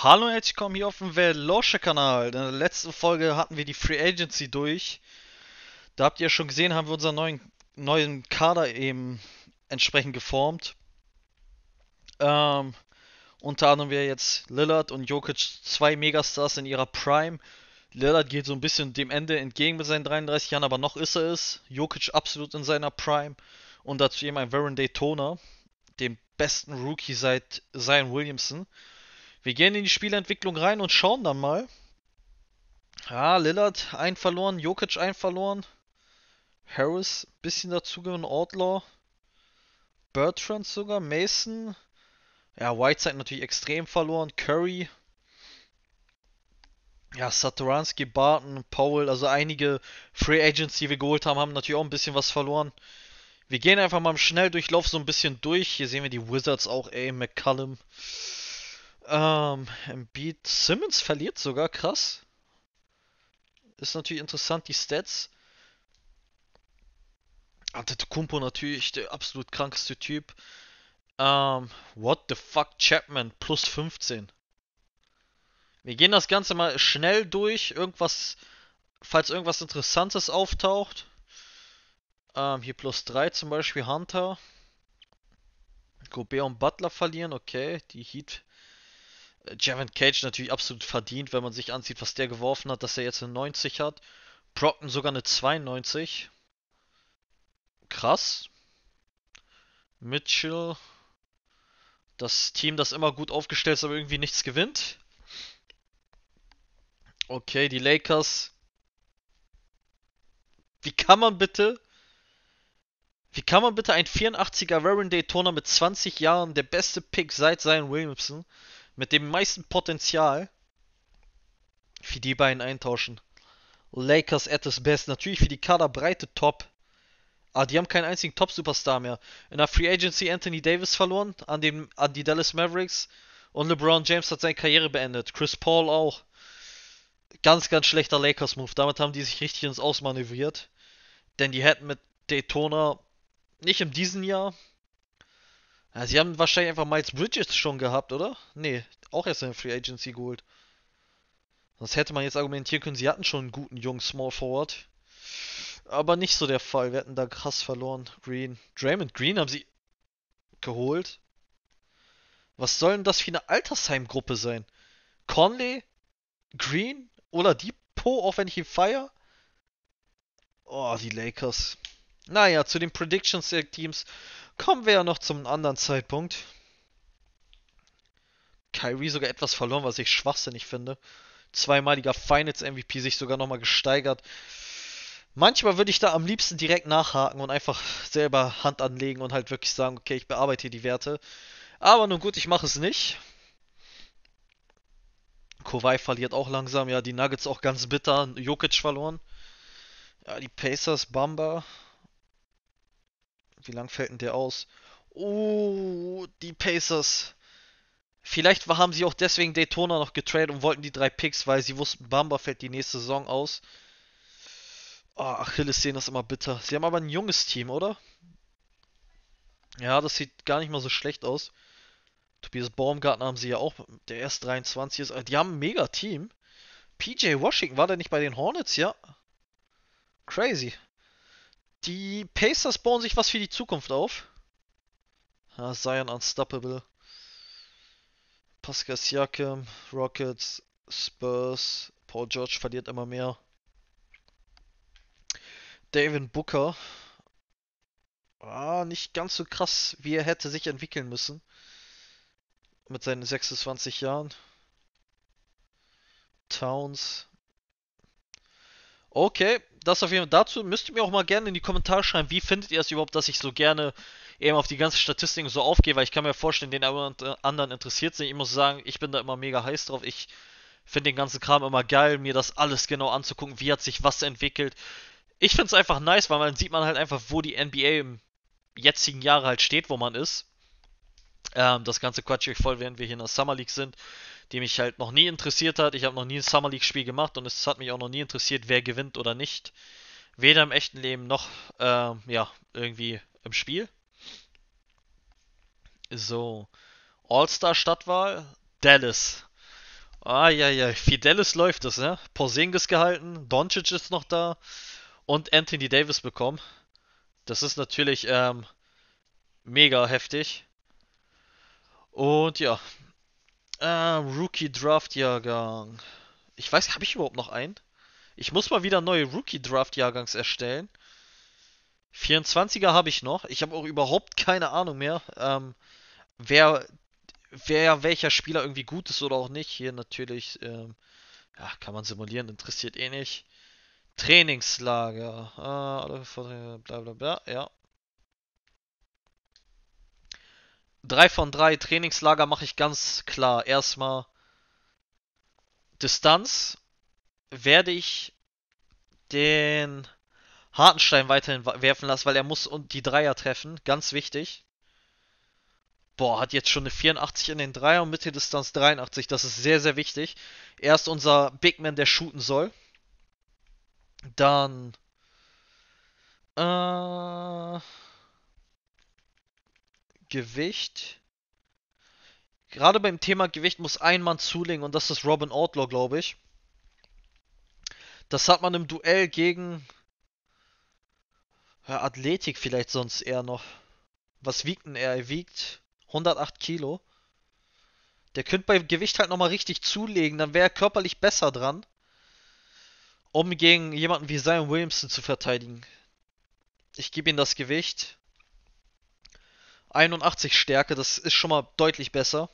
Hallo und herzlich willkommen hier auf dem Velosche-Kanal. In der letzten Folge hatten wir die Free Agency durch. Da habt ihr ja schon gesehen, haben wir unseren neuen Kader eben entsprechend geformt. Ähm, Unter anderem wir jetzt Lillard und Jokic, zwei Megastars in ihrer Prime. Lillard geht so ein bisschen dem Ende entgegen mit seinen 33 Jahren, aber noch ist er es. Jokic absolut in seiner Prime. Und dazu eben ein Baron Daytona, dem besten Rookie seit Zion Williamson. Wir gehen in die Spielentwicklung rein und schauen dann mal. Ja, Lillard ein verloren, Jokic ein verloren, Harris bisschen dazugewonnen, Outlaw, Bertrand sogar, Mason, ja, Whiteside natürlich extrem verloren, Curry, ja, Satoransky, Barton, Powell, also einige Free Agents, die wir geholt haben, haben natürlich auch ein bisschen was verloren. Wir gehen einfach mal im Schnelldurchlauf so ein bisschen durch. Hier sehen wir die Wizards auch, ey, McCallum. Embiid, Simmons verliert sogar, krass. Ist natürlich interessant, die Stats. Antetokounmpo natürlich der absolut krankeste Typ. What the fuck, Chapman, plus 15. Wir gehen das Ganze mal schnell durch. Falls irgendwas Interessantes auftaucht. Hier plus 3 zum Beispiel Hunter. Gobert und Butler verlieren, okay. Die Heat. Javon Cage natürlich absolut verdient, wenn man sich ansieht, was der geworfen hat, dass er jetzt eine 90 hat. Brockton sogar eine 92. Krass. Mitchell. Das Team, das immer gut aufgestellt ist, aber irgendwie nichts gewinnt. Okay, die Lakers. Wie kann man bitte, wie kann man bitte ein 84er Warren Daytona mit 20 Jahren, der beste Pick seit Zion Williamson, mit dem meisten Potenzial, für die beiden eintauschen? Lakers at its best. Natürlich für die Kaderbreite top. Aber die haben keinen einzigen Top-Superstar mehr. In der Free Agency Anthony Davis verloren an die Dallas Mavericks. Und LeBron James hat seine Karriere beendet. Chris Paul auch. Ganz, ganz schlechter Lakers-Move. Damit haben die sich richtig ins Ausmanövriert. Denn die hätten mit Daytona nicht in diesem Jahr. Ja, sie haben wahrscheinlich einfach Miles Bridges schon gehabt, oder? Nee, auch erst in der Free Agency geholt. Sonst hätte man jetzt argumentieren können, sie hatten schon einen guten jungen Small Forward. Aber nicht so der Fall. Wir hätten da krass verloren. Green. Draymond Green haben sie geholt. Was soll denn das für eine Altersheimgruppe sein? Conley, Green, Oladipo, auch wenn ich ihn feier? Oh, die Lakers. Naja, zu den Predictions der Teams kommen wir ja noch zum anderen Zeitpunkt. Kyrie sogar etwas verloren, was ich schwachsinnig finde. Zweimaliger Finals-MVP sich sogar nochmal gesteigert. Manchmal würde ich da am liebsten direkt nachhaken und einfach selber Hand anlegen und halt wirklich sagen, okay, ich bearbeite hier die Werte. Aber nun gut, ich mache es nicht. Kawhi verliert auch langsam. Ja, die Nuggets auch ganz bitter. Jokic verloren. Ja, die Pacers, Bamba. Wie lang fällt denn der aus? Oh, die Pacers. Vielleicht haben sie auch deswegen Daytona noch getradet und wollten die drei Picks, weil sie wussten, Bamba fällt die nächste Saison aus. Oh, Achillessehne ist immer bitter. Sie haben aber ein junges Team, oder? Ja, das sieht gar nicht mal so schlecht aus. Tobias Baumgartner haben sie ja auch, der erst 23 ist. Die haben ein mega Team. PJ Washington, war der nicht bei den Hornets? Ja. Crazy. Die Pacers bauen sich was für die Zukunft auf. Ja, Zion Unstoppable. Pascal Siakam, Rockets, Spurs. Paul George verliert immer mehr. David Booker. Nicht ganz so krass, wie er hätte sich entwickeln müssen. Mit seinen 26 Jahren. Towns. Okay, das auf jeden Fall. Dazu müsst ihr mir auch mal gerne in die Kommentare schreiben, wie findet ihr es überhaupt, dass ich so gerne eben auf die ganzen Statistiken so aufgehe, weil ich kann mir vorstellen, den einen oder anderen interessiert sich. Ich muss sagen, ich bin da immer mega heiß drauf. Ich finde den ganzen Kram immer geil, mir das alles genau anzugucken, wie hat sich was entwickelt. Ich finde es einfach nice, weil man sieht man halt einfach, wo die NBA im jetzigen Jahre halt steht, wo man ist. Das Ganze quatsch ich euch voll, während wir hier in der Summer League sind, die mich halt noch nie interessiert hat. Ich habe noch nie ein Summer League Spiel gemacht und es hat mich auch noch nie interessiert, wer gewinnt oder nicht. Weder im echten Leben noch, ja, irgendwie im Spiel. So, All-Star Stadtwahl, Dallas. Ah, ja, ja. Fidelis läuft es, ne? Porzingis gehalten, Doncic ist noch da und Anthony Davis bekommen. Das ist natürlich mega heftig. Und ja, Rookie Draft Jahrgang. Ich weiß, habe ich überhaupt noch einen? Ich muss mal wieder neue Rookie Draft Jahrgangs erstellen. 24er habe ich noch. Ich habe auch überhaupt keine Ahnung mehr, wer, wer welcher Spieler irgendwie gut ist oder auch nicht. Hier natürlich, ja, kann man simulieren, interessiert eh nicht. Trainingslager, bla bla bla, ja. 3 von 3 Trainingslager mache ich ganz klar. Erstmal Distanz werde ich den Hartenstein weiterhin werfen lassen, weil er muss und die Dreier treffen. Ganz wichtig. Boah, hat jetzt schon eine 84 in den Dreier und Mitteldistanz 83. Das ist sehr, sehr wichtig. Er ist unser Big Man, der shooten soll. Dann, äh, Gewicht. Gerade beim Thema Gewicht muss ein Mann zulegen und das ist Robin Outlaw, glaube ich. Das hat man im Duell gegen ja, Athletik vielleicht sonst eher noch. Was wiegt denn er? Er wiegt 108 Kilo. Der könnte bei Gewicht halt nochmal richtig zulegen, dann wäre er körperlich besser dran, um gegen jemanden wie Zion Williamson zu verteidigen. Ich gebe ihm das Gewicht. 81 Stärke, das ist schon mal deutlich besser.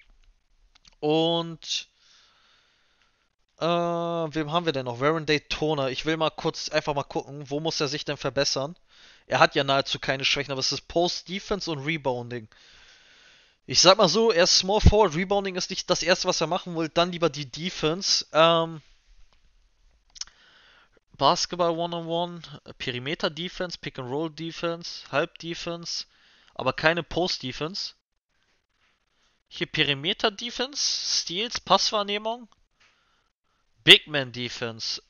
Und wem haben wir denn noch? Warren Daytona. Ich will mal kurz einfach mal gucken, wo muss er sich denn verbessern? Er hat ja nahezu keine Schwächen, aber es ist Post, Defense und Rebounding. Ich sag mal so, er ist Small Forward, Rebounding ist nicht das erste, was er machen will, dann lieber die Defense. Basketball One-on-One, Perimeter Defense, Pick and Roll Defense, Halb Defense, aber keine Post Defense. Hier Perimeter Defense, Steals, Passwahrnehmung, Big Man Defense,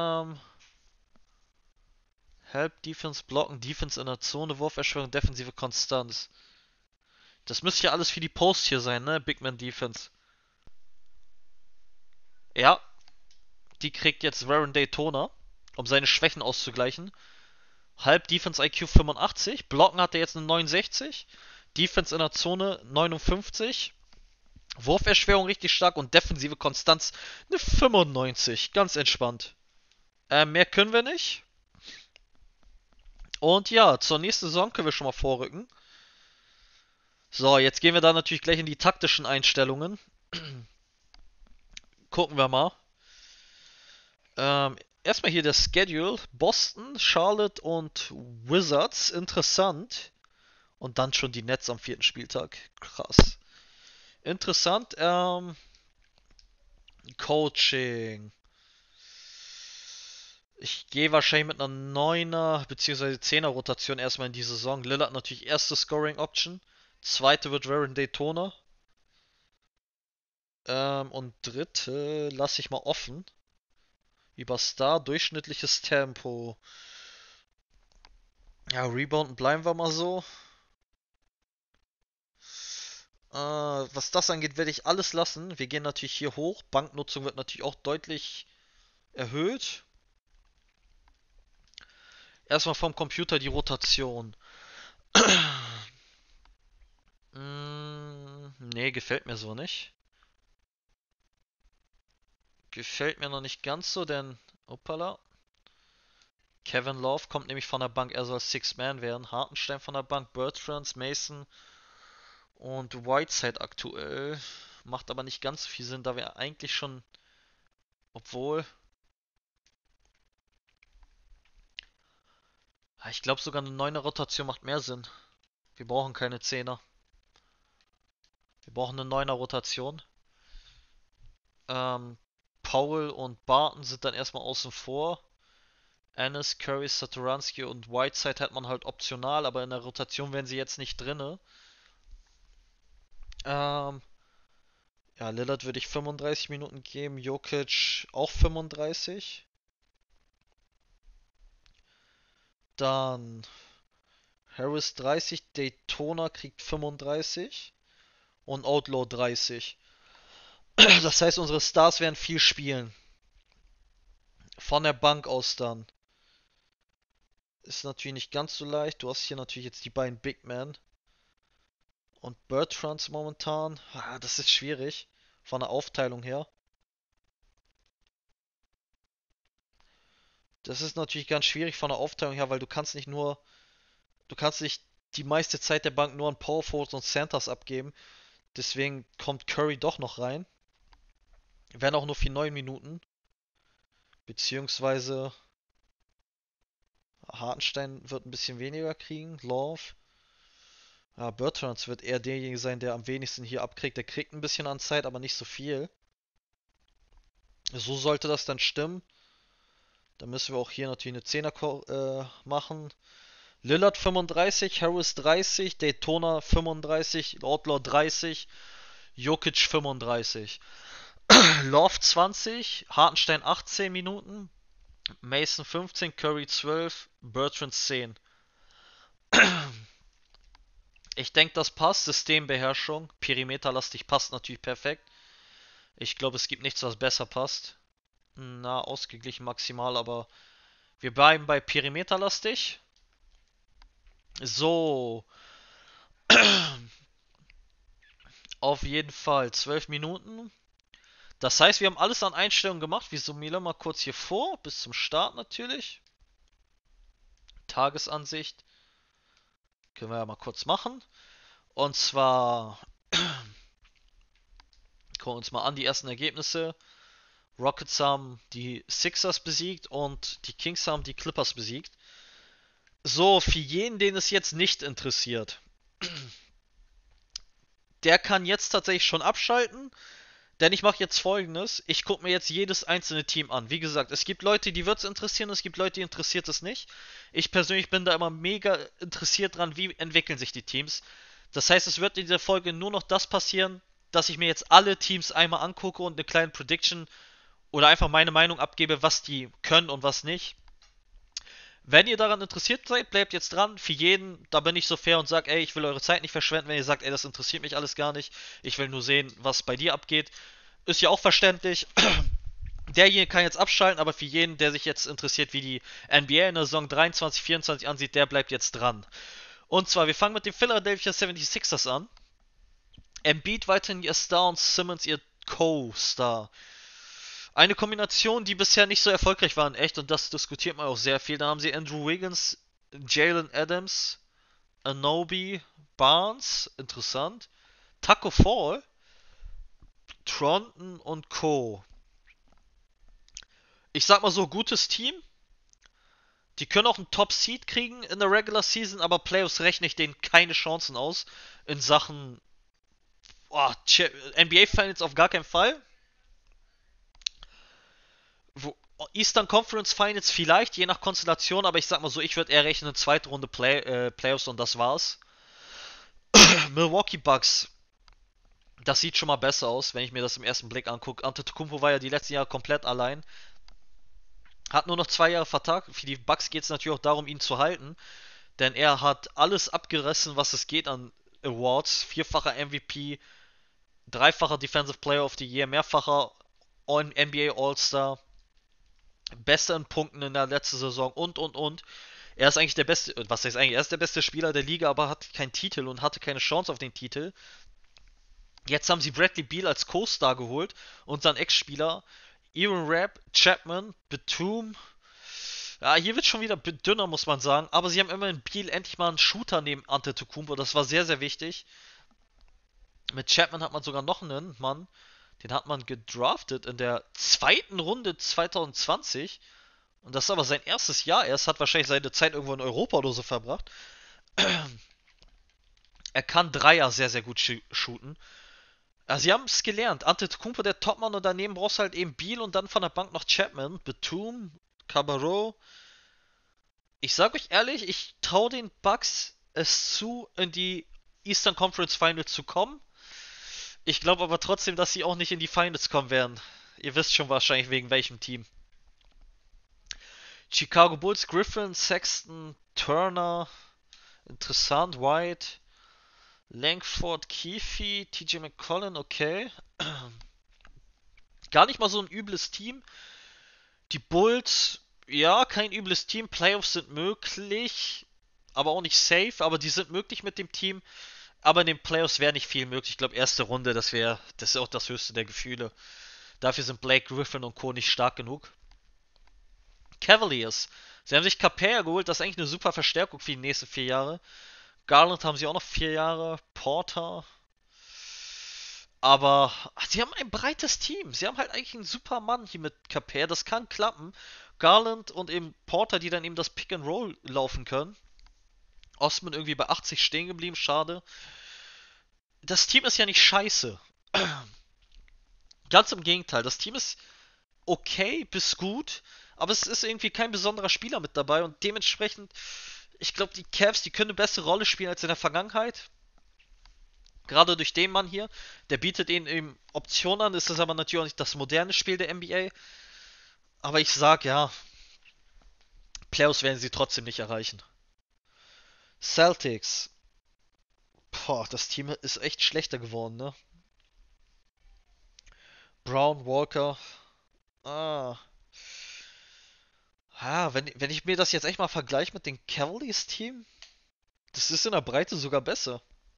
Help Defense, Blocken, Defense in der Zone, Wurferschwörung, defensive Konstanz. Das müsste ja alles für die Post hier sein, ne? Big Man Defense. Ja, die kriegt jetzt Warren Daytona, um seine Schwächen auszugleichen. Halb Defense IQ 85, Blocken hat er jetzt eine 69, Defense in der Zone 59, Wurferschwörung richtig stark und defensive Konstanz eine 95. Ganz entspannt. Mehr können wir nicht. Und ja, zur nächsten Saison können wir schon mal vorrücken. So, jetzt gehen wir da natürlich gleich in die taktischen Einstellungen. Gucken wir mal. Erstmal hier der Schedule. Boston, Charlotte und Wizards. Interessant. Und dann schon die Nets am 4. Spieltag. Krass. Interessant. Coaching. Ich gehe wahrscheinlich mit einer 9er bzw. 10er Rotation erstmal in die Saison. Lillard natürlich erste Scoring Option. Zweite wird Warren Daytona. Und dritte lasse ich mal offen. Über Star, durchschnittliches Tempo. Ja, Rebounden bleiben wir mal so. Was das angeht, werde ich alles lassen. Wir gehen natürlich hier hoch. Banknutzung wird natürlich auch deutlich erhöht. Erstmal vom Computer die Rotation. Nee, gefällt mir so nicht. Gefällt mir noch nicht ganz so, denn. Opala. Kevin Love kommt nämlich von der Bank, er soll Six-Man werden. Hartenstein von der Bank, Bertrands, Mason und Whiteside aktuell. Macht aber nicht ganz so viel Sinn, da wir eigentlich schon. Obwohl. Ich glaube sogar eine 9er Rotation macht mehr Sinn. Wir brauchen keine 10er. Wir brauchen eine 9er Rotation. Ähm, Powell und Barton sind dann erstmal außen vor. Ennis, Curry, Satoransky und Whiteside hat man halt optional, aber in der Rotation wären sie jetzt nicht drinne. Ähm, ja, Lillard würde ich 35 Minuten geben, Jokic auch 35. Dann Harris 30, Daytona kriegt 35 und Outlaw 30. Das heißt, unsere Stars werden viel spielen. Von der Bank aus dann. Ist natürlich nicht ganz so leicht. Du hast hier natürlich jetzt die beiden Big Men. Und Bertrands momentan. Das ist schwierig. Von der Aufteilung her. Das ist natürlich ganz schwierig von der Aufteilung her, weil du kannst nicht nur. Du kannst nicht die meiste Zeit der Bank nur an Power Forwards und Centers abgeben. Deswegen kommt Curry doch noch rein. Werden auch nur für 9 Minuten. Beziehungsweise Hartenstein wird ein bisschen weniger kriegen. Love. Ja, Bertrands wird eher derjenige sein, der am wenigsten hier abkriegt. Der kriegt ein bisschen an Zeit, aber nicht so viel. So sollte das dann stimmen. Dann müssen wir auch hier natürlich eine Zehner machen. Lillard 35, Harris 30, Daytona 35, Outlaw 30, Jokic 35. Love 20, Hartenstein 18 Minuten, Mason 15, Curry 12, Bertrand 10. Ich denke, das passt. Systembeherrschung, Perimeterlastig passt natürlich perfekt. Ich glaube, es gibt nichts, was besser passt. Na, ausgeglichen maximal, aber wir bleiben bei Perimeterlastig. So, auf jeden Fall 12 Minuten. Das heißt, wir haben alles an Einstellungen gemacht. Wir summieren mal kurz hier vor, bis zum Start natürlich. Tagesansicht. Können wir ja mal kurz machen. Und zwar gucken wir uns mal an die ersten Ergebnisse. Rockets haben die Sixers besiegt und die Kings haben die Clippers besiegt. So, für jeden, den es jetzt nicht interessiert, der kann jetzt tatsächlich schon abschalten, denn ich mache jetzt folgendes. Ich gucke mir jetzt jedes einzelne Team an. Wie gesagt, es gibt Leute, die wird es interessieren, es gibt Leute, die interessiert es nicht. Ich persönlich bin da immer mega interessiert dran, wie entwickeln sich die Teams. Das heißt, es wird in dieser Folge nur noch das passieren, dass ich mir jetzt alle Teams einmal angucke und eine kleine Prediction oder einfach meine Meinung abgebe, was die können und was nicht. Wenn ihr daran interessiert seid, bleibt jetzt dran. Für jeden, da bin ich so fair und sage, ey, ich will eure Zeit nicht verschwenden. Wenn ihr sagt, ey, das interessiert mich alles gar nicht, ich will nur sehen, was bei dir abgeht, ist ja auch verständlich. Derjenige kann jetzt abschalten, aber für jeden, der sich jetzt interessiert, wie die NBA in der Saison 23-24 ansieht, der bleibt jetzt dran. Und zwar, wir fangen mit den Philadelphia 76ers an. Embiid weiterhin ihr Star und Simmons ihr Co-Star. Eine Kombination, die bisher nicht so erfolgreich war in echt, und das diskutiert man auch sehr viel. Dann haben sie Andrew Wiggins, Jalen Adams, Anobi, Barnes, interessant, Taco Fall, Tronton und Co. Ich sag mal so, gutes Team. Die können auch einen Top-Seed kriegen in der Regular Season, aber Playoffs rechne ich denen keine Chancen aus. In Sachen NBA Finals auf gar keinen Fall. Wo, Eastern Conference Finals vielleicht, je nach Konstellation, aber ich sag mal so, ich würde eher rechnen, zweite Runde Playoffs und das war's. Milwaukee Bucks, das sieht schon mal besser aus, wenn ich mir das im ersten Blick angucke. Antetokounmpo war ja die letzten Jahre komplett allein. Hat nur noch 2 Jahre Vertrag. Für die Bucks geht es natürlich auch darum, ihn zu halten. Denn er hat alles abgerissen, was es geht an Awards. Vierfacher MVP, dreifacher Defensive Player of the Year, mehrfacher NBA All-Star, bester in Punkten in der letzten Saison und. Er ist eigentlich der beste, was heißt eigentlich, er ist der beste Spieler der Liga, aber hat keinen Titel und hatte keine Chance auf den Titel. Jetzt haben sie Bradley Beal als Co-Star geholt und sein Ex-Spieler Aaron Rapp, Chapman, Batum. Ja, hier wird schon wieder dünner, muss man sagen. Aber sie haben immerhin Beal endlich mal einen Shooter neben Antetokounmpo. Das war sehr, sehr wichtig. Mit Chapman hat man sogar noch einen Mann. Den hat man gedraftet in der zweiten Runde 2020. Und das ist aber sein erstes Jahr erst. Hat wahrscheinlich seine Zeit irgendwo in Europa oder so verbracht. Er kann Dreier sehr, sehr gut shooten. Also sie haben es gelernt. Antetokounmpo der Topmann und daneben brauchst du halt eben Beal und dann von der Bank noch Chapman, Batum, Cabarro. Ich sag euch ehrlich, ich traue den Bucks es zu, in die Eastern Conference Finals zu kommen. Ich glaube aber trotzdem, dass sie auch nicht in die Finals kommen werden. Ihr wisst schon wahrscheinlich wegen welchem Team. Chicago Bulls, Griffin, Sexton, Turner, interessant, White, Langford, Keefe, TJ McCollum, okay. Gar nicht mal so ein übles Team. Die Bulls, ja, kein übles Team. Playoffs sind möglich, aber auch nicht safe. Aber die sind möglich mit dem Team. Aber in den Playoffs wäre nicht viel möglich. Ich glaube, erste Runde, das ist auch das höchste der Gefühle. Dafür sind Blake Griffin und Co. nicht stark genug. Cavaliers. Sie haben sich Capella geholt, das ist eigentlich eine super Verstärkung für die nächsten 4 Jahre. Garland haben sie auch noch 4 Jahre. Porter. Aber sie haben ein breites Team. Sie haben halt eigentlich einen super Mann hier mit Capella. Das kann klappen. Garland und eben Porter, die dann eben das Pick and Roll laufen können. Osman irgendwie bei 80 stehen geblieben, schade. Das Team ist ja nicht scheiße. Ganz im Gegenteil. Das Team ist okay bis gut, aber es ist irgendwie kein besonderer Spieler mit dabei und dementsprechend, ich glaube, die Cavs, die können eine bessere Rolle spielen als in der Vergangenheit. Gerade durch den Mann hier, der bietet ihnen eben Optionen an, ist das aber natürlich auch nicht das moderne Spiel der NBA. Aber ich sag ja, Playoffs werden sie trotzdem nicht erreichen. Celtics. Boah, das Team ist echt schlechter geworden, ne? Brown, Walker. Ah. Wenn ich mir das jetzt echt mal vergleiche mit dem Cavaliers-Team, das ist in der Breite sogar besser.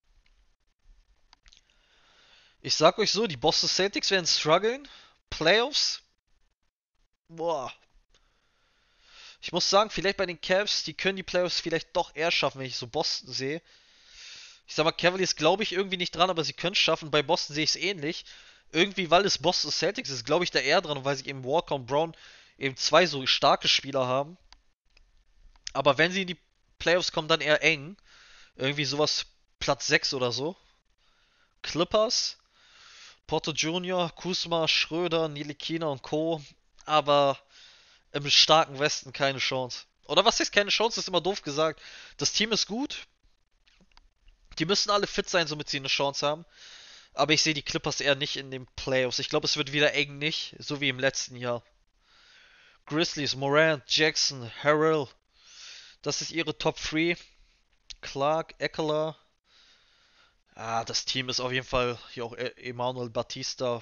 Ich sag euch so, die Boston Celtics werden strugglen. Playoffs, boah. Ich muss sagen, vielleicht bei den Cavs, die können die Playoffs vielleicht doch eher schaffen, wenn ich so Boston sehe. Ich sag mal, Cavaliers glaube ich irgendwie nicht dran, aber sie können es schaffen. Bei Boston sehe ich es ähnlich. Irgendwie, weil es Boston Celtics ist, glaube ich da eher dran, weil sie eben Walker und Brown eben zwei so starke Spieler haben. Aber wenn sie in die Playoffs kommen, dann eher eng. Irgendwie sowas Platz 6 oder so. Clippers, Porto Junior, Kuzma, Schröder, Ntilikina und Co. Aber im starken Westen keine Chance. Oder was heißt keine Chance, ist immer doof gesagt. Das Team ist gut. Die müssen alle fit sein, somit sie eine Chance haben. Aber ich sehe die Clippers eher nicht in den Playoffs. Ich glaube, es wird wieder eng nicht, so wie im letzten Jahr. Grizzlies, Morant, Jackson, Harrell. Das ist ihre Top 3. Clark, Eckler. Das Team ist auf jeden Fall hier auch Emmanuel Batista.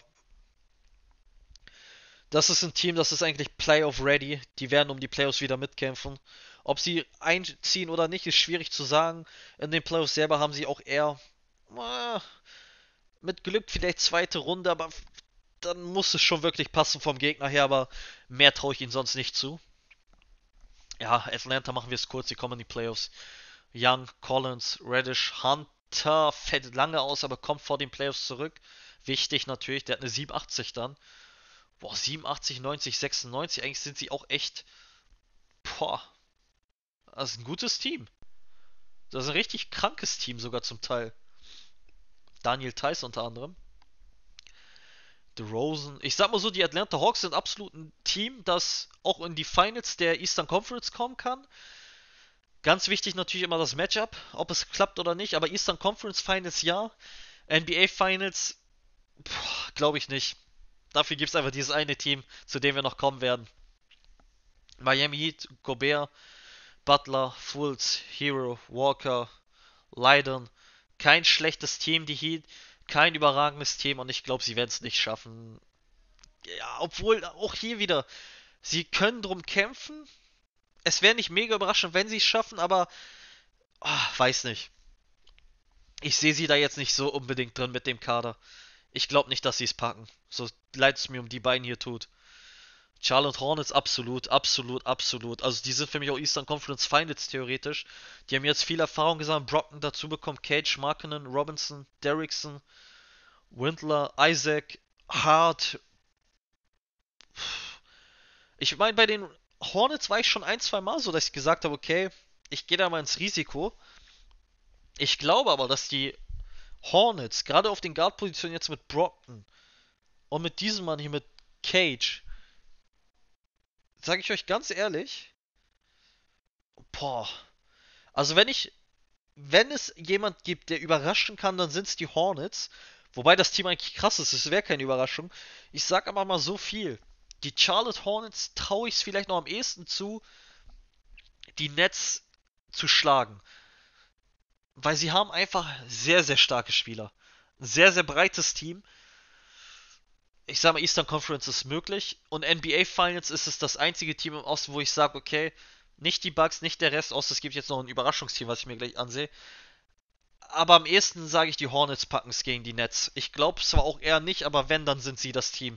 Das ist ein Team, das ist eigentlich Playoff ready. Die werden um die Playoffs wieder mitkämpfen. Ob sie einziehen oder nicht, ist schwierig zu sagen. In den Playoffs selber haben sie auch eher äh, mit Glück vielleicht zweite Runde, aber dann muss es schon wirklich passen vom Gegner her, aber mehr traue ich ihnen sonst nicht zu. Ja, Atlanta machen wir es kurz, die kommen in die Playoffs. Young, Collins, Reddish, Hunter fällt lange aus, aber kommt vor den Playoffs zurück. Wichtig natürlich, der hat eine 87 dann. Boah, 87, 90, 96, eigentlich sind sie auch echt, boah, das ist ein gutes Team. Das ist ein richtig krankes Team sogar zum Teil. Daniel Theis unter anderem. DeRozan. Ich sag mal so, die Atlanta Hawks sind absolut ein Team, das auch in die Finals der Eastern Conference kommen kann. Ganz wichtig natürlich immer das Matchup, ob es klappt oder nicht. Aber Eastern Conference Finals ja. NBA Finals, glaube ich nicht. Dafür gibt es einfach dieses eine Team, zu dem wir noch kommen werden. Miami Heat, Gobert, Butler, Fultz, Hero, Walker, Leiden. Kein schlechtes Team, die Heat. Kein überragendes Team und ich glaube, sie werden es nicht schaffen. Ja, obwohl auch hier wieder, sie können drum kämpfen. Es wäre nicht mega überraschend, wenn sie es schaffen, aber weiß nicht. Ich sehe sie da jetzt nicht so unbedingt drin mit dem Kader. Ich glaube nicht, dass sie es packen. So leid es mir um die beiden hier tut. Charlotte Hornets absolut, absolut, absolut. Also die sind für mich auch Eastern Conference Finals theoretisch. Die haben jetzt viel Erfahrung gesammelt. Brockton dazu bekommen, Cage, Markkanen, Robinson, Derrickson, Windler, Isaac, Hart. Ich meine, bei den Hornets war ich schon ein, zwei Mal so, dass ich gesagt habe, okay, ich gehe da mal ins Risiko. Ich glaube aber, dass die Hornets, gerade auf den Guard-Positionen jetzt mit Brockton und mit diesem Mann hier mit Cage, sage ich euch ganz ehrlich, boah, also wenn es jemand gibt, der überraschen kann, dann sind es die Hornets. Wobei das Team eigentlich krass ist, es wäre keine Überraschung. Ich sag aber mal so viel. Die Charlotte Hornets traue ich es vielleicht noch am ehesten zu, die Nets zu schlagen. Weil sie haben einfach sehr, sehr starke Spieler. Ein sehr, sehr breites Team. ich sag mal, Eastern Conference ist möglich und NBA Finals ist es das einzige Team im Osten, wo ich sage, okay, nicht die Bucks, nicht der Rest, außer es gibt jetzt noch ein Überraschungsteam, was ich mir gleich ansehe. Aber am ehesten sage ich, die Hornets packen es gegen die Nets. Ich glaube zwar auch eher nicht, aber wenn, dann sind sie das Team.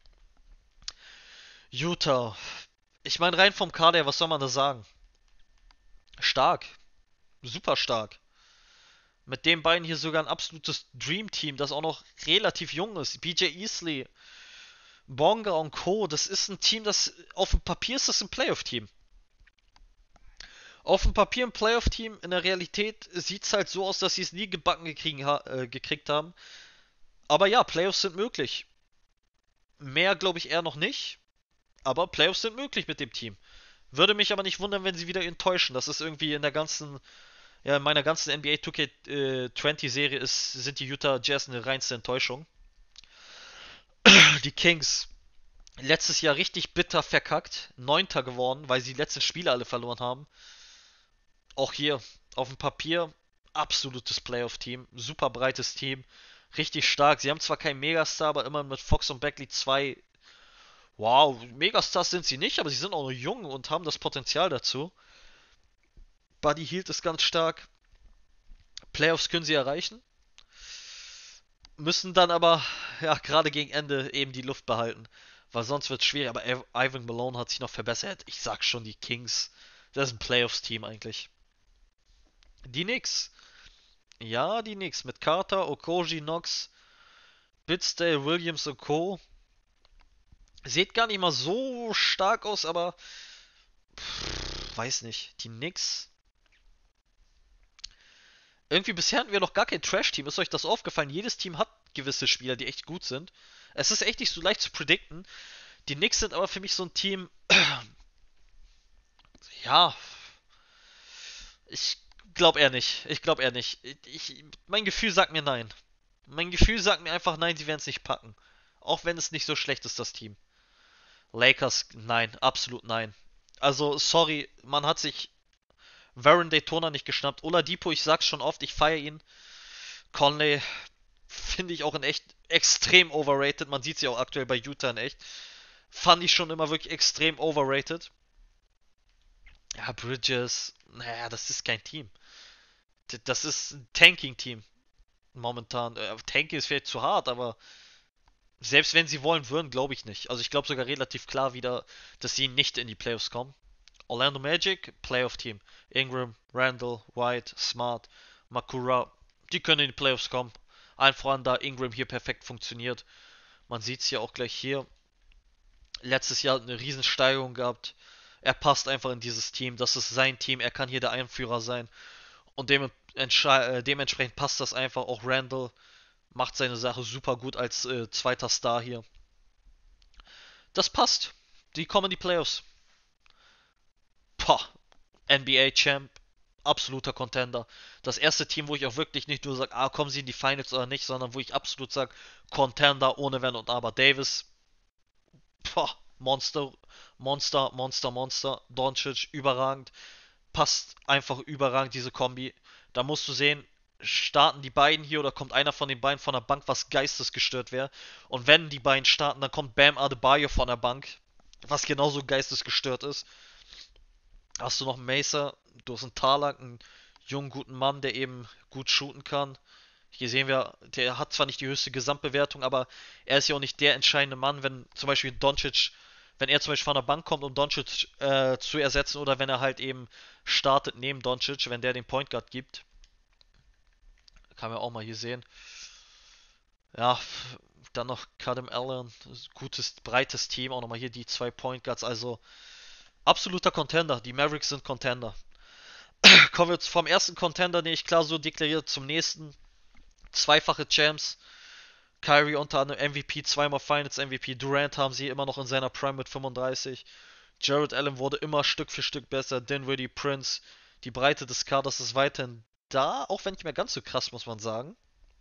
Utah. Ich meine, rein vom Kader her, was soll man da sagen? Stark. Super stark. Mit den beiden hier sogar ein absolutes Dream-Team, das auch noch relativ jung ist. BJ Easley, Bonga und Co. Das ist ein Team, das auf dem Papier ist das ein Playoff-Team. Auf dem Papier ein Playoff-Team, in der Realität sieht es halt so aus, dass sie es nie gebacken gekriegt haben. Aber ja, Playoffs sind möglich. Mehr glaube ich eher noch nicht, aber Playoffs sind möglich mit dem Team. Würde mich aber nicht wundern, wenn sie wieder enttäuschen. Das ist irgendwie in der ganzen, ja, in meiner ganzen NBA 2K20-Serie sind die Utah Jazz eine reinste Enttäuschung. Die Kings, letztes Jahr richtig bitter verkackt. Neunter geworden, weil sie die letzten Spiele alle verloren haben. Auch hier auf dem Papier absolutes Playoff-Team. Super breites Team. Richtig stark. Sie haben zwar keinen Megastar, aber immer mit Fox und Beckley zwei. Wow, Megastars sind sie nicht, aber sie sind auch noch jung und haben das Potenzial dazu. Buddy Hield ist ganz stark. Playoffs können sie erreichen. Müssen dann aber, ja, gerade gegen Ende eben die Luft behalten. Weil sonst wird es schwierig. Aber Ivan Malone hat sich noch verbessert. Ich sag schon, die Kings. Das ist ein Playoffs-Team eigentlich. Die Knicks. Ja, die Knicks. Mit Carter, Okoji, Knox, Bitsdale, Williams und Co. Sieht gar nicht mal so stark aus, aber weiß nicht. Die Knicks. Irgendwie bisher hatten wir noch gar kein Trash-Team. Ist euch das aufgefallen? Jedes Team hat gewisse Spieler, die echt gut sind. Es ist echt nicht so leicht zu predikten. Die Knicks sind aber für mich so ein Team. Ja, ich glaube eher nicht. Ich glaube eher nicht. Mein Gefühl sagt mir nein. Mein Gefühl sagt mir einfach nein, sie werden es nicht packen. Auch wenn es nicht so schlecht ist, das Team. Lakers, nein, absolut nein. Also, sorry, man hat sich Baron Daytona nicht geschnappt. Oladipo, ich sag's schon oft, ich feiere ihn. Conley finde ich auch in echt extrem overrated. Man sieht sie auch aktuell bei Utah in echt. Fand ich schon immer wirklich extrem overrated. Ja, Bridges, naja, das ist kein Team. Das ist ein Tanking-Team momentan. Tanking ist vielleicht zu hart, aber selbst wenn sie wollen würden, glaube ich nicht. Also ich glaube sogar relativ klar wieder, dass sie nicht in die Playoffs kommen. Orlando Magic, Playoff-Team. Ingram, Randall, White, Smart, Makura, die können in die Playoffs kommen. Allen voran, da Ingram hier perfekt funktioniert. Man sieht es ja auch gleich hier. Letztes Jahr eine Riesensteigerung gehabt. Er passt einfach in dieses Team. Das ist sein Team. Er kann hier der Einführer sein. Und dementsprechend passt das einfach. Auch Randall macht seine Sache super gut als zweiter Star hier. Das passt. Die kommen in die Playoffs. Poh, NBA-Champ, absoluter Contender. Das erste Team, wo ich auch wirklich nicht nur sage, kommen sie in die Finals oder nicht, sondern wo ich absolut sage, Contender ohne Wenn und Aber. Davis, poh, Monster, Monster, Monster, Monster. Doncic, überragend. Passt einfach überragend, diese Kombi. Da musst du sehen, starten die beiden hier oder kommt einer von den beiden von der Bank, was geistesgestört wäre. Und wenn die beiden starten, dann kommt Bam Adebayo von der Bank, was genauso geistesgestört ist. Hast du noch einen Macer, du hast einen Talak, einen jungen, guten Mann, der eben gut shooten kann. Hier sehen wir, der hat zwar nicht die höchste Gesamtbewertung, aber er ist ja auch nicht der entscheidende Mann, wenn zum Beispiel Doncic, wenn er zum Beispiel von der Bank kommt, um Doncic zu ersetzen, oder wenn er halt eben startet neben Doncic, wenn der den Point Guard gibt. Kann man auch mal hier sehen. Ja, dann noch Kadem Allen, gutes, breites Team, auch nochmal hier die zwei Point Guards, also absoluter Contender. Die Mavericks sind Contender. Kommen wir vom ersten Contender, den ich klar so deklariert, zum nächsten. Zweifache Champs. Kyrie unter anderem MVP, zweimal Finals MVP. Durant haben sie immer noch in seiner Prime mit 35. Jared Allen wurde immer Stück für Stück besser. Dinwiddie, Prince. Die Breite des Kaders ist weiterhin da, auch wenn nicht mehr ganz so krass, muss man sagen.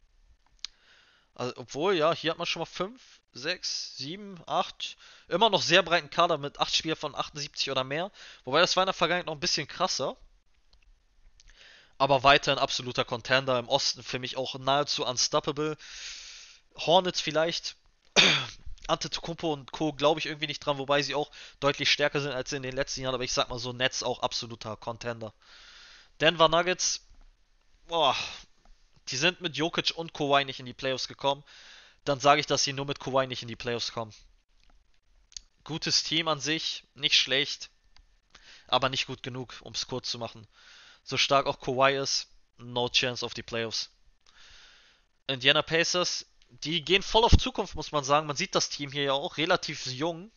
Also, obwohl, ja, hier hat man schon mal 5, 6, 7, 8. Immer noch sehr breiten Kader mit 8 Spielern von 78 oder mehr. Wobei das war in der Vergangenheit noch ein bisschen krasser. Aber weiterhin absoluter Contender. Im Osten für mich auch nahezu unstoppable. Hornets vielleicht. Antetokounmpo und Co. glaube ich irgendwie nicht dran, wobei sie auch deutlich stärker sind als in den letzten Jahren, aber ich sag mal so, Nets auch absoluter Contender. Denver Nuggets, boah, die sind mit Jokic und Kawhi nicht in die Playoffs gekommen. Dann sage ich, dass sie nur mit Kawhi nicht in die Playoffs kommen. Gutes Team an sich, nicht schlecht, aber nicht gut genug, um es kurz zu machen. So stark auch Kawhi ist, no chance auf die Playoffs. Indiana Pacers, die gehen voll auf Zukunft, muss man sagen. Man sieht das Team hier ja auch relativ jung.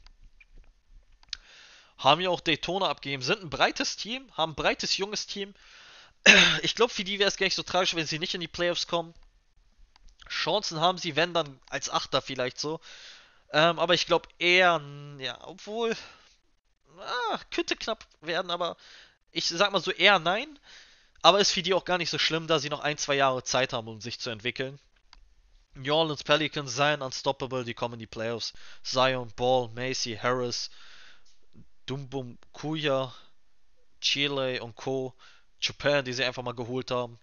Haben ja auch Daytona abgegeben, sind ein breites Team, haben ein breites, junges Team. Ich glaube, für die wäre es gar nicht so tragisch, wenn sie nicht in die Playoffs kommen. Chancen haben sie, wenn dann als Achter vielleicht so. Aber ich glaube eher, ja, obwohl, könnte knapp werden, aber ich sag mal so eher nein. Aber ist für die auch gar nicht so schlimm, da sie noch ein, zwei Jahre Zeit haben, um sich zu entwickeln. New Orleans Pelicans seien unstoppable, die kommen in die Playoffs. Zion, Ball, Macy, Harris, Dumbum, Kuya, Chile und Co. Japan, die sie einfach mal geholt haben.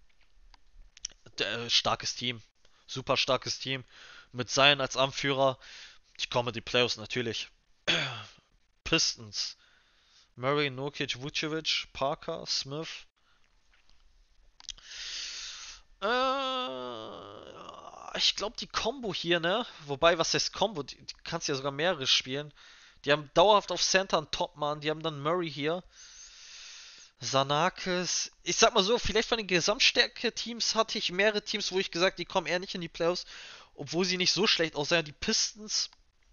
Starkes Team. Super starkes Team. Mit Zion als Anführer. Die kommen in die Playoffs natürlich. Pistons. Murray, Nurkic, Vucevic, Parker, Smith. Ich glaube die Combo hier, ne? Wobei, was heißt Combo? Die kannst ja sogar mehrere spielen. Die haben dauerhaft auf Center einen Topmann. Die haben dann Murray hier. Sanakis. Ich sag mal so, vielleicht von den Gesamtstärke-Teams hatte ich mehrere Teams, wo ich gesagt, die kommen eher nicht in die Playoffs, obwohl sie nicht so schlecht aussehen. Die Pistons.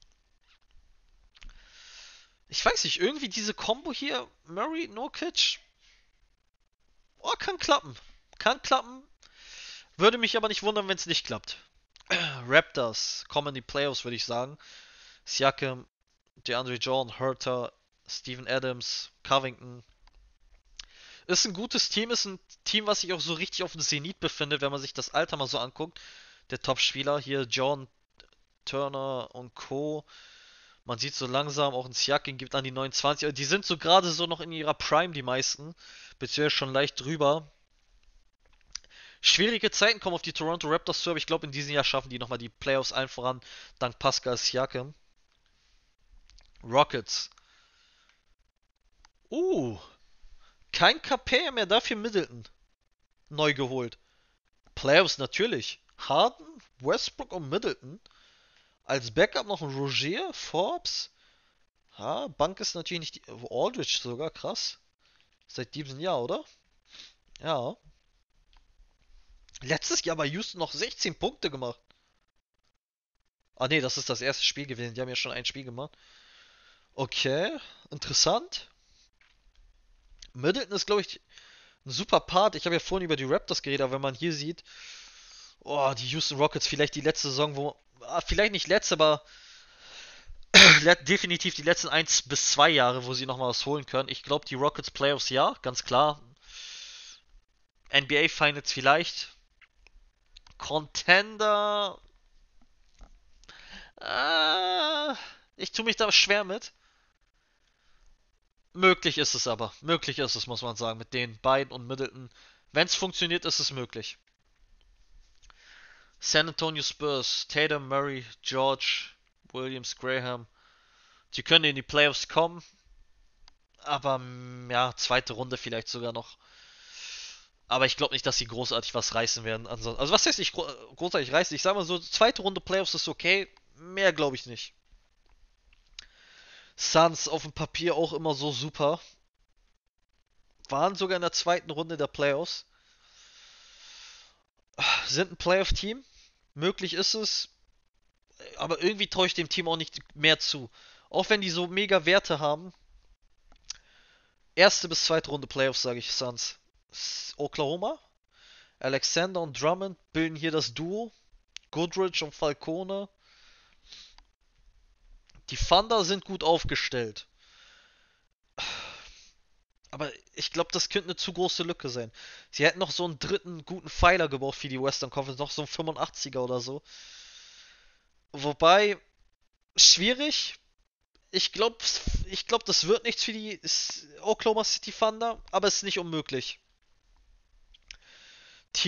Ich weiß nicht, irgendwie diese Combo hier, Murray, Nurkic, oh, kann klappen. Kann klappen. Würde mich aber nicht wundern, wenn es nicht klappt. Raptors kommen in die Playoffs, würde ich sagen. Siakam, DeAndre Jordan, Herter, Steven Adams, Covington. Ist ein gutes Team, ist ein Team, was sich auch so richtig auf dem Zenit befindet, wenn man sich das Alter mal so anguckt. Der Top-Spieler hier, John Turner und Co. Man sieht so langsam, auch ein Siakam gibt an die 29. Die sind so gerade so noch in ihrer Prime, die meisten. Beziehungsweise schon leicht drüber. Schwierige Zeiten kommen auf die Toronto Raptors zu, aber ich glaube, in diesem Jahr schaffen die nochmal die Playoffs allen voran, dank Pascal Siakam. Rockets. Uh, kein Capella mehr, dafür Middleton. Neu geholt. Playoffs natürlich. Harden, Westbrook und Middleton. Als Backup noch ein Rogier, Forbes. Ha, Bank ist natürlich nicht die. Aldridge sogar, krass. Seit diesem Jahr, oder? Ja. Letztes Jahr bei Houston noch 16 Punkte gemacht. Ah ne, das ist das erste Spiel gewesen. Die haben ja schon ein Spiel gemacht. Okay, interessant. Middleton ist, glaube ich, ein super Part. Ich habe ja vorhin über die Raptors geredet, aber wenn man hier sieht, oh, die Houston Rockets, vielleicht die letzte Saison, wo, vielleicht nicht letzte, aber definitiv die letzten 1 bis 2 Jahre, wo sie nochmal was holen können. Ich glaube, die Rockets Playoffs ja, ganz klar. NBA Finals vielleicht. Contender. Äh, ich tue mich da schwer mit. Möglich ist es aber. Möglich ist es, muss man sagen, mit den beiden und Middleton. Wenn es funktioniert, ist es möglich. San Antonio Spurs, Tatum, Murray, George, Williams, Graham. Die können in die Playoffs kommen, aber ja, zweite Runde vielleicht sogar noch. Aber ich glaube nicht, dass sie großartig was reißen werden. Also was heißt nicht großartig reißen? Ich sage mal so, zweite Runde Playoffs ist okay. Mehr glaube ich nicht. Suns auf dem Papier auch immer so super. Waren sogar in der zweiten Runde der Playoffs. Sind ein Playoff-Team. Möglich ist es. Aber irgendwie täuscht dem Team auch nicht mehr zu. Auch wenn die so mega Werte haben. Erste bis zweite Runde Playoffs, sage ich Suns. Oklahoma. Alexander und Drummond bilden hier das Duo. Goodrich und Falcone. Die Thunder sind gut aufgestellt. Aber ich glaube, das könnte eine zu große Lücke sein. Sie hätten noch so einen dritten guten Pfeiler gebraucht für die Western Conference. Noch so einen 85er oder so. Wobei, schwierig. Ich glaube, das wird nichts für die Oklahoma City Thunder, aber es ist nicht unmöglich.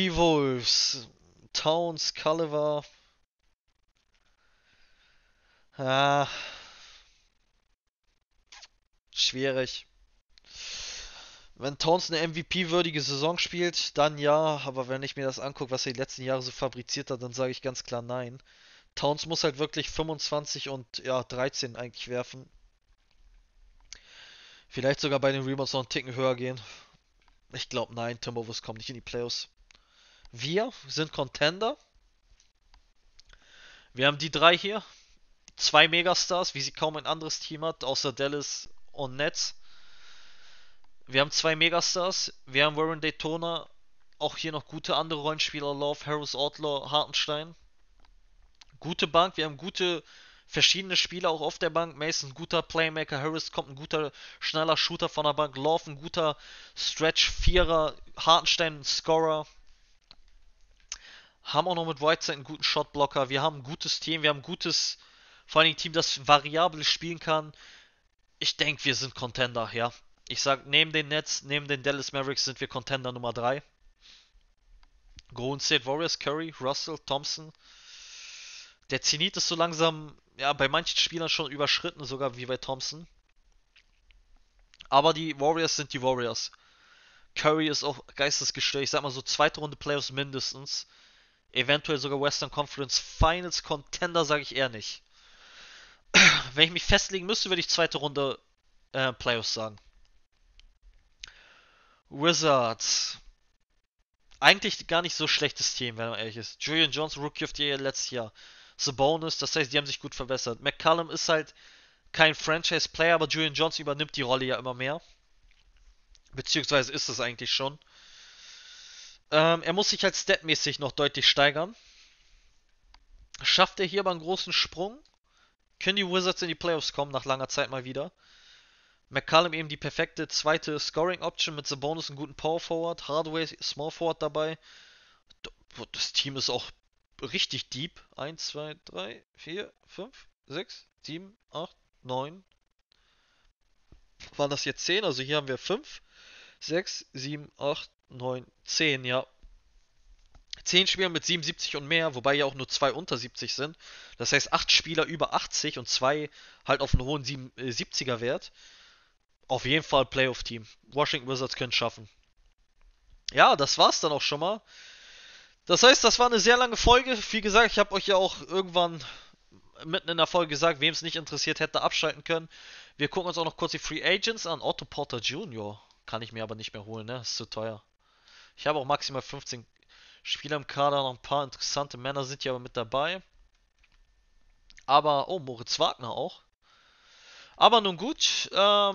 T-Wolves, Towns, Culliver. Ah, schwierig. Wenn Towns eine MVP-würdige Saison spielt, dann ja, aber wenn ich mir das angucke, was er die letzten Jahre so fabriziert hat, dann sage ich ganz klar nein. Towns muss halt wirklich 25 und ja, 13 eigentlich werfen. Vielleicht sogar bei den Rebounds noch einen Ticken höher gehen. Ich glaube nein, Timberwolves kommen nicht in die Playoffs. Wir sind Contender. Wir haben die drei hier. Zwei Megastars, wie sie kaum ein anderes Team hat, außer Dallas und Nets. Wir haben zwei Megastars. Wir haben Warren Daytona. Auch hier noch gute andere Rollenspieler. Love, Harris, Outlaw, Hartenstein. Gute Bank. Wir haben gute verschiedene Spieler auch auf der Bank. Mason, ein guter Playmaker. Harris kommt ein guter, schneller Shooter von der Bank. Love, ein guter Stretch-Vierer. Hartenstein, ein Scorer. Haben auch noch mit Whiteside einen guten Shotblocker. Wir haben ein gutes Team. Wir haben ein gutes, vor allem Team, das variabel spielen kann. Ich denke, wir sind Contender, ja. Ich sag, neben den Nets, neben den Dallas Mavericks sind wir Contender Nummer 3. Golden State Warriors, Curry, Russell, Thompson. Der Zenit ist so langsam, ja, bei manchen Spielern schon überschritten, sogar wie bei Thompson. Aber die Warriors sind die Warriors. Curry ist auch geistesgestört. Ich sag mal so zweite Runde Playoffs mindestens. Eventuell sogar Western Conference Finals Contender, sage ich eher nicht. Wenn ich mich festlegen müsste, würde ich zweite Runde Playoffs sagen. Wizards. Eigentlich gar nicht so schlechtes Team, wenn man ehrlich ist. Julian Johnson, Rookie of the Year letztes Jahr. Sabonis, das heißt, die haben sich gut verbessert. McCallum ist halt kein Franchise-Player, aber Julian Johnson übernimmt die Rolle ja immer mehr. Beziehungsweise ist es eigentlich schon. Er muss sich halt statmäßig noch deutlich steigern. Schafft er hier aber einen großen Sprung? Können die Wizards in die Playoffs kommen, nach langer Zeit mal wieder? McCallum eben die perfekte zweite Scoring-Option mit Sabonis, einen guten Power-Forward. Hardaway, Small-Forward dabei. Das Team ist auch richtig deep. 1, 2, 3, 4, 5, 6, 7, 8, 9. Waren das jetzt 10? Also hier haben wir 5, 6, 7, 8, 9, 10, ja. 10 Spieler mit 77 und mehr, wobei ja auch nur 2 unter 70 sind. Das heißt 8 Spieler über 80 und 2 halt auf einen hohen 70er Wert. Auf jeden Fall Playoff-Team. Washington Wizards können es schaffen. Ja, das war's dann auch schon mal. Das heißt, das war eine sehr lange Folge. Wie gesagt, ich habe euch ja auch irgendwann mitten in der Folge gesagt, wem es nicht interessiert, hätte abschalten können. Wir gucken uns auch noch kurz die Free Agents an. Otto Porter Jr. kann ich mir aber nicht mehr holen, ne? Ist zu teuer. Ich habe auch maximal 15 Spieler im Kader, noch ein paar interessante Männer sind hier aber mit dabei. Aber, oh, Moritz Wagner auch. Aber nun gut,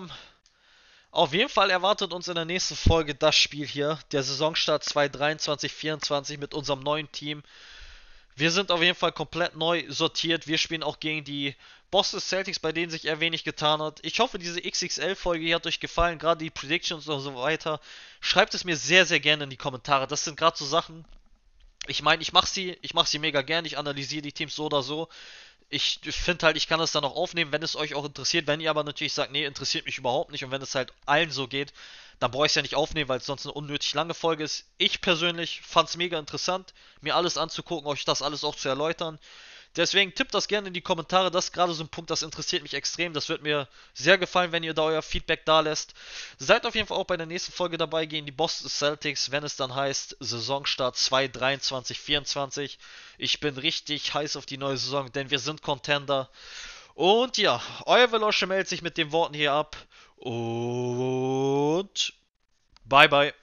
auf jeden Fall erwartet uns in der nächsten Folge das Spiel hier, der Saisonstart 2023-24 mit unserem neuen Team. Wir sind auf jeden Fall komplett neu sortiert. Wir spielen auch gegen die Boston Celtics, bei denen sich eher wenig getan hat. Ich hoffe, diese XXL-Folge hier hat euch gefallen, gerade die Predictions und so weiter. Schreibt es mir sehr, sehr gerne in die Kommentare. Das sind gerade so Sachen. Ich meine, ich mach sie mega gern. Ich analysiere die Teams so oder so. Ich finde halt, ich kann das dann auch aufnehmen, wenn es euch auch interessiert. Wenn ihr aber natürlich sagt, nee, interessiert mich überhaupt nicht und wenn es halt allen so geht, dann brauche ich es ja nicht aufnehmen, weil es sonst eine unnötig lange Folge ist. Ich persönlich fand es mega interessant, mir alles anzugucken, euch das alles auch zu erläutern. Deswegen tippt das gerne in die Kommentare. Das ist gerade so ein Punkt, das interessiert mich extrem. Das wird mir sehr gefallen, wenn ihr da euer Feedback da lässt. Seid auf jeden Fall auch bei der nächsten Folge dabei, gegen die Boston Celtics, wenn es dann heißt Saisonstart 2023-24. Ich bin richtig heiß auf die neue Saison, denn wir sind Contender. Und ja, euer Velosche meldet sich mit den Worten hier ab. Und bye bye.